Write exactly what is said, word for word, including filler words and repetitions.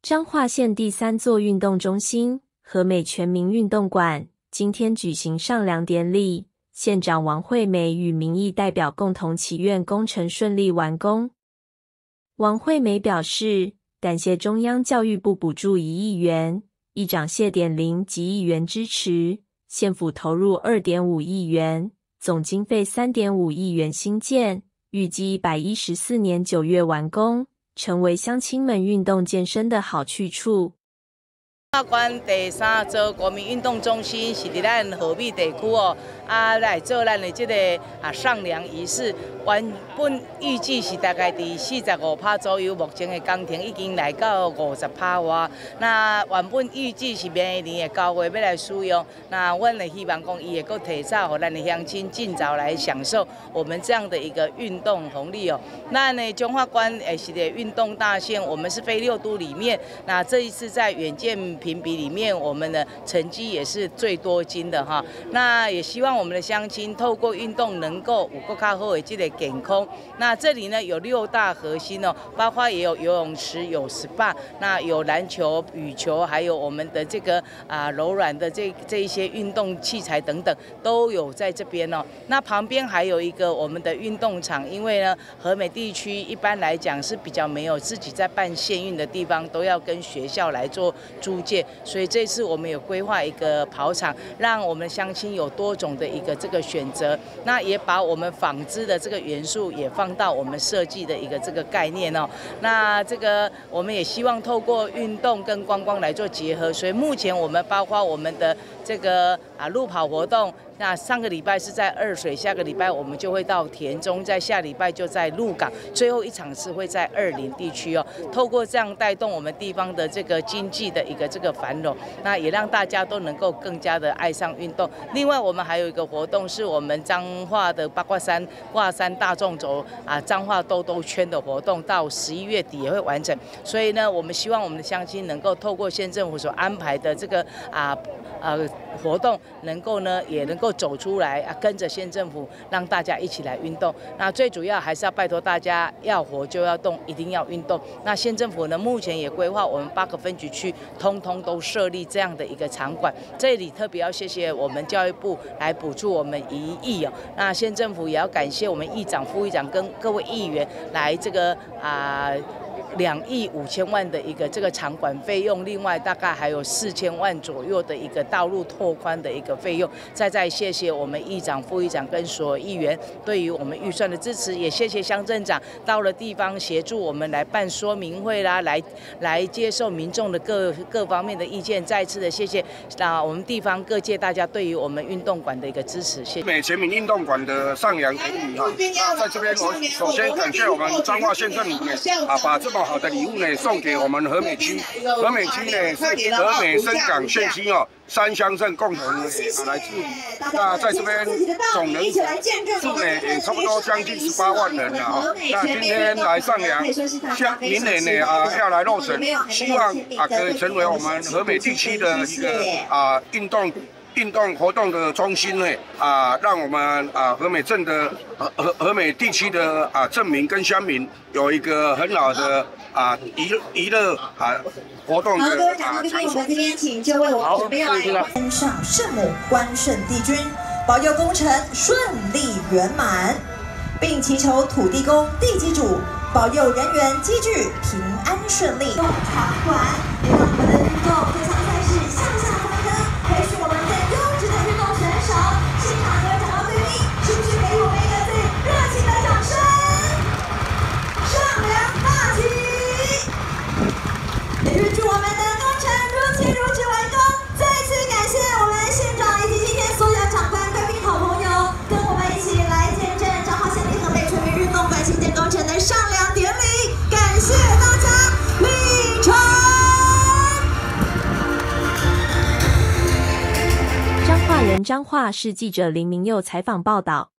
彰化县第三座运动中心和美全民运动馆今天举行上梁典礼，县长王惠美与民意代表共同祈愿工程顺利完工。王惠美表示，感谢中央教育部补助一亿元，议长谢点玲及议员支持，县府投入 二点五亿元，总经费 三点五亿元兴建，预计一百一十四年九月完工，成为乡亲们运动健身的好去处。 彰化县第三座国民运动中心是伫咱和美地区哦，啊来做咱的这个啊上梁仪式。原本预计是大概伫四十五趴左右，目前的工程已经来到五十趴外。那原本预计是明年的九月要来使用，那阮也希望讲伊会阁提早，互咱的乡亲尽早来享受我们这样的一个运动红利哦。那呢，彰化县也是个运动大县，我们是非六都里面，那这一次在远见评比里面，我们的成绩也是最多金的哈。那也希望我们的乡亲透过运动能够有更较好的这个健康。那这里呢有六大核心哦，包括也有游泳池、有 S P A， 那有篮球、羽球，还有我们的这个啊柔软的这这一些运动器材等等都有在这边哦。那旁边还有一个我们的运动场，因为呢和美地区一般来讲是比较没有自己在办县运的地方，都要跟学校来做租借。所以这次我们有规划一个跑场，让我们乡亲有多种的一个这个选择，那也把我们纺织的这个元素也放到我们设计的一个这个概念哦。那这个我们也希望透过运动跟观光来做结合，所以目前我们包括我们的这个啊路跑活动。那上个礼拜是在二水，下个礼拜我们就会到田中，在下礼拜就在鹿港，最后一场是会在二林地区哦。透过这样带动我们地方的这个经济的一个这个繁荣，那也让大家都能够更加的爱上运动。另外，我们还有一个活动是我们彰化的八卦山挂山大纵走啊彰化兜兜圈的活动，到十一月底也会完成。所以呢，我们希望我们的乡亲能够透过县政府所安排的这个啊呃活动，能够呢也能够走出来啊，跟着县政府让大家一起来运动。那最主要还是要拜托大家，要活就要动，一定要运动。那县政府呢，目前也规划我们八个分局区，通通都设立这样的一个场馆。这里特别要谢谢我们教育部来补助我们一亿哦。那县政府也要感谢我们议长、副议长跟各位议员来这个啊。两亿五千万的一个这个场馆费用，另外大概还有四千万左右的一个道路拓宽的一个费用。再再谢谢我们议长、副议长跟所有议员对于我们预算的支持，也谢谢乡镇长到了地方协助我们来办说明会啦，来来接受民众的各各方面的意见。再次的谢谢啊，我们地方各界大家对于我们运动馆的一个支持，谢谢。 美全民运动馆的上梁典礼哈，那在这边我首先感谢我们彰化县政府呢啊，把这么好的礼物呢送给我们和美区，和美区呢是和美深港县区哦三乡镇共同啊来治理。那在这边总人数呢也差不多将近十八万人了啊。那今天来上梁，像明年呢啊要来落成，希望啊可以成为我们和美地区的一个啊运动。运动活动的中心呢，啊，让我们啊和美镇的和和美地区的啊镇民跟乡民有一个很好的啊娱娱乐啊活动的啊场所。 这边请就为我们准备来登上圣母关圣帝君，保佑工程顺利圆满，并祈求土地公、地基主保佑人员积聚平安顺利。场馆也让我们的运动这场赛事向下翻腾，培训我们更优质的运动选手。现场各位长老贵宾，是不是给我们一个最热情的掌声？上梁大吉！也预祝我们的工程如期如期完工。再次感谢我们县长以及今天所有长官、贵宾、好朋友，跟我们一起来见证彰化县立和美全民运动馆新建工程的上梁典礼。感谢大家，立成。 彰化人彰化市记者林明佑采访报道。